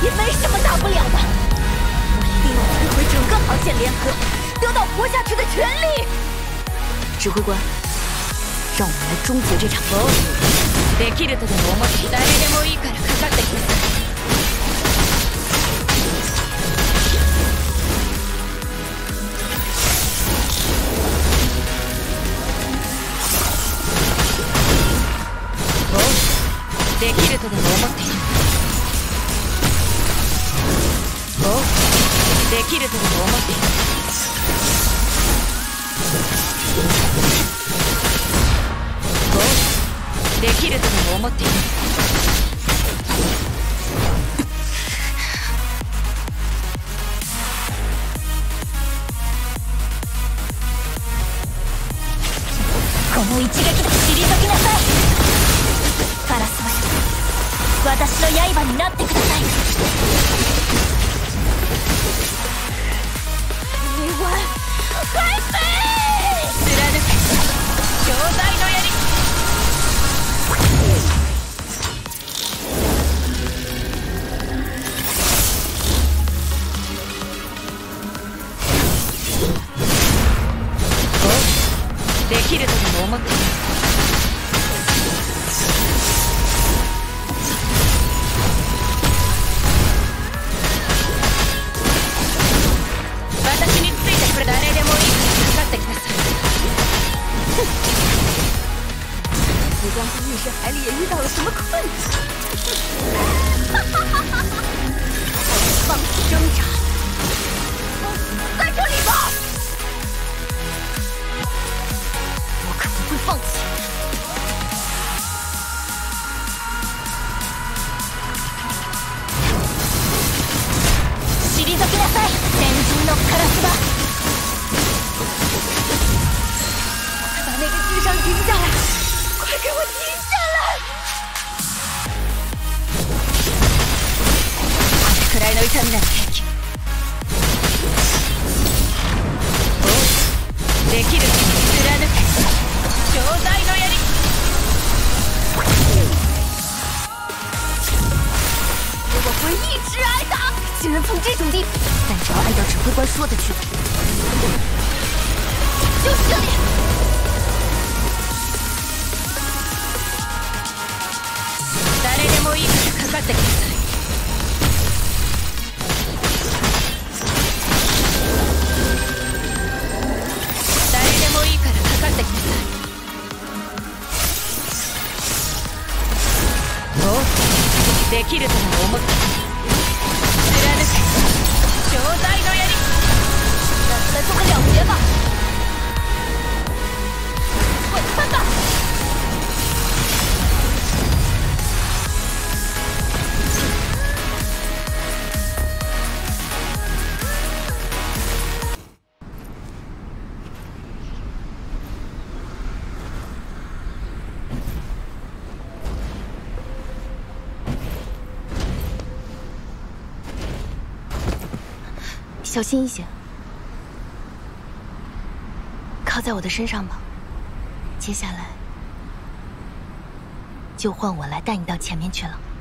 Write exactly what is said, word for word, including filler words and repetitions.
也没什么大不了的。我一定要摧毁整个航线联合，得到活下去的权利。指挥官，让我们来终结这场斗争。できるとでも思って誰でもいいからかかってきなさい。 できるとでも思っている。おう、できるとでも思っている。おう、できるとでも思っている。この一撃で退きなさい。ガラスは 私の刃になってください。平和返せー！貫け兄弟の槍。おう、できるとでも思っている。 誰でもいいからかかってきなさい。紫光在运势海里也遇到了什么困难？放弃挣扎，在这里吧！我可不会放弃。退きなさい，先人のカラス吧！ 把那个智商停下来！快给我停下来！これくらいの痛みなら平気。おう、できると貫け兄弟の槍。我会一直挨打。既然从这种地方，但只要按照指挥官说的去做，就是这里。 誰でもいいからかかってきなさい。誰でもいいからかかってきなさい。おう、できるとでも思っている。貫け兄弟の槍。让我来做个了结吧。滚蛋吧！ 小心一些，靠在我的身上吧。接下来就换我来带你到前面去了。